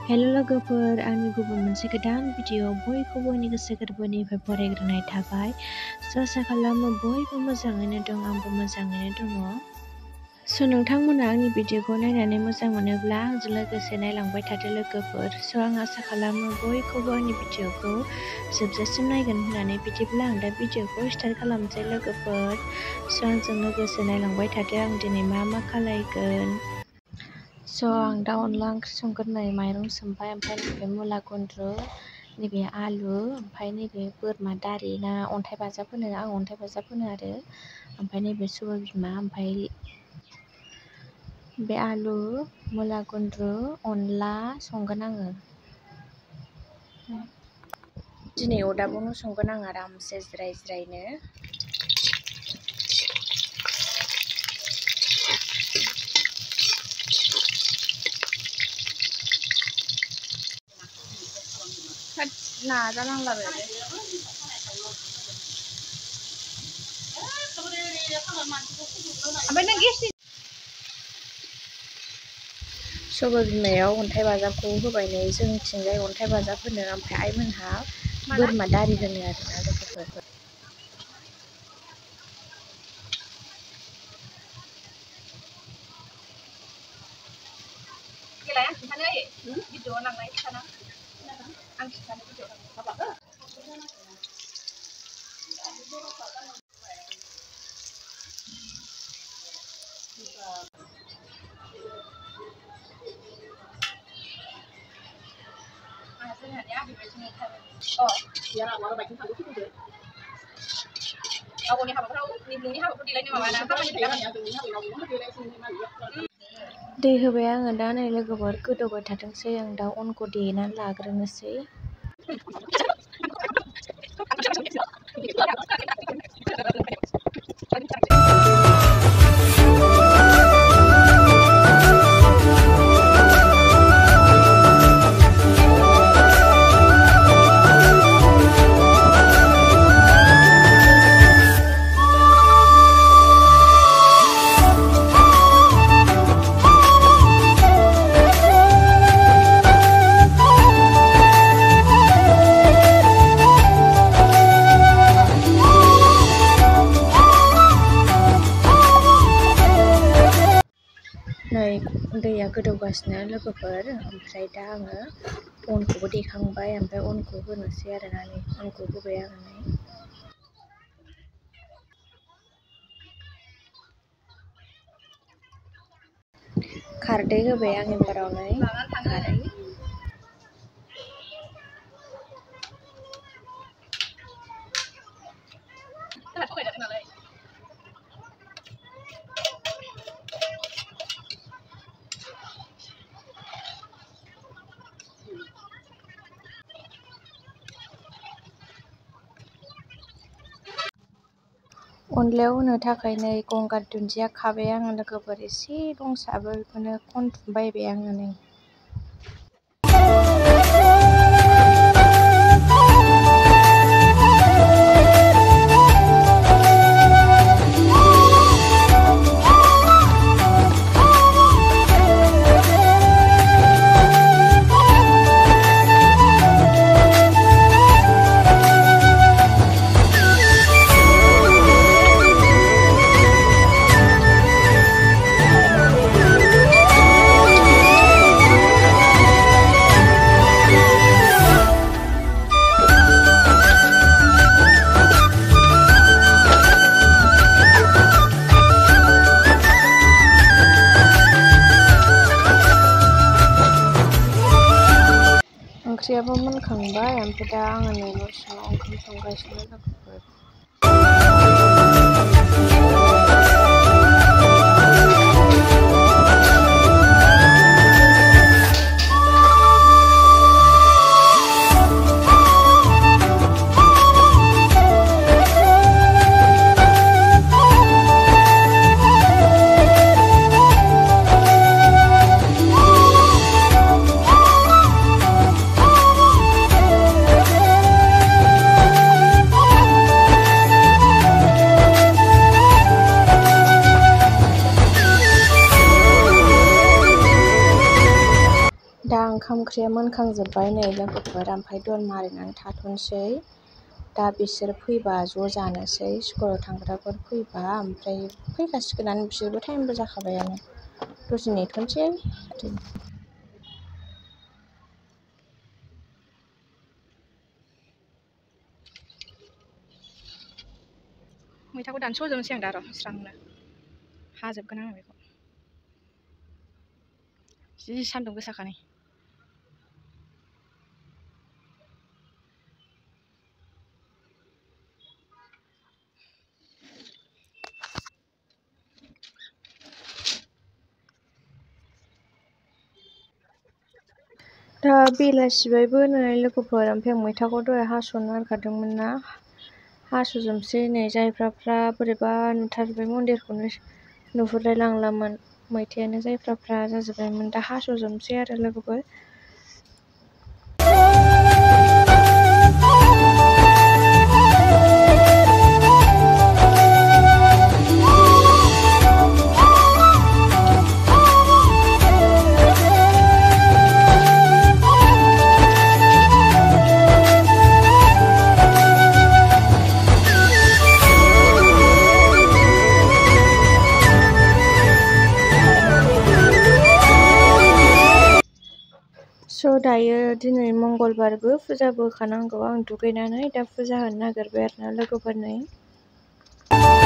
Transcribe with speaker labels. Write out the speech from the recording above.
Speaker 1: हेल' लोगोफोर, आंनि गुबुन मोनसे गोदान भिडिअ बयखौबो आंनि गोसो गोरबोनिफ्राय बरायग्रोनाय थाबाय। आसा खालामो बयबो मोजाङैनो दं, आंबो मोजाङैनो दङ। नोंथांमोना आंनि भिडिअखौ नायनानै मोजां मोनोब्ला आंजों लोगोसे नायलांबाय थादो लोगोफोर। आं आसा खालामो बयखौबो आंनि भिडिअखौ जोबजासिम नायगोन होननानै। बिदिब्ला आं दा भिडिअखौ स्टार्ट खालामनोसै लोगोफोर। आंजों लोगोसे नायलांबाय थादो आं दिनै मा खालायगोन। आं दा अनला ओंख्रि संगोन। नै माइरं सोमबाय, ओमफ्राय नैबे मुला गुन्द्रु, नैबे आलु, ओमफ्राय नैबे बोरमा दारि ना अन्थाइ बाजाब होनो, आं अन्थाइ बाजाब होनो आरो। ओमफ्राय नैबे सबाय बिमा, ओमफ्राय बे आलु, मुला गुन्द्रु, अनला संगोन आङो। दिनै अरदाबावनो संगोन आं आरामसे जिरायनो। नाजानांला बे सबाय बिमायाव अन्थाइ बाजाबखौ होबाय। नै जोंनिथिंजाय अन्थाइ बाजाब होनो, ओमफ्राय आइमोनहा बोरमा दारि होनो आरोना लोगोफोर। दै होबाय आङो दा। नै लोगोफोर गोदौबाय थाथोंसै, आं दा अनखौ देनानै लाग्रोनोसै। नै दैया गोदौगासिनो लोगोफोर, ओमफ्राय दा आङो अनखौबो देखांबाय, ओमफ्राय अनखौ होनोसै आरोना। नै अनखौ होबाय आङो। नै खारदै होबाय आं एबाराव। नै खारै अनलायाव होनो थाखाय नै गंगार दुन्दिया खाबाय आङो लोगोफोर। एसे दंसाबो, बेखौनो खनथुमबायबाय आङो। नै ओंख्रियाबो मोनखांबाय, ओमफ्राय दा आङो नै न' सिङाव ओंखाम संगासिनो लोगोफोर।
Speaker 2: ओंखाम ओंख्रिया मोनखांजोब्बाय नै लोगोफोर, ओमफ्राय दन मारिनानै थाथ'नोसै। दा बिसोर फैबा ज' जानोसै, स्कुलाव थांग्राफोर फैबा, ओमफ्राय फैखासिगोनानो बिसोरबो टाइमबो जाखाबायानो। दसे नेथ'नोसै ओरैनो। मैथाखौ दानस'जोबनोसै आं दा र' स्रांनो हाजोबगोन आङो बेखौ। जि सान्दुं गोसाखानि। दा बेलासिबायबो नै लोगोफोर, ओमफ्राय आं मैथाखौ दहाय हास'नो नागिरखादोंमोन ना, हास'जोबनोसै नै। जायफ्राफ्रा बोरैबा नुथारबाय मन्दिरखौनो नुहुरलाय लांलामोन, मैथायानो जायफ्राफ्रा जाजोब्बायमोन। दा हास'जोबनोसै आरो लोगोफोर। दायो दिनै मंगलबारबो, फुजाबो होखानांगौ। आं दुगैनानै दा फुजा होनो नागिरबाय आरोना लोगोफोर नै।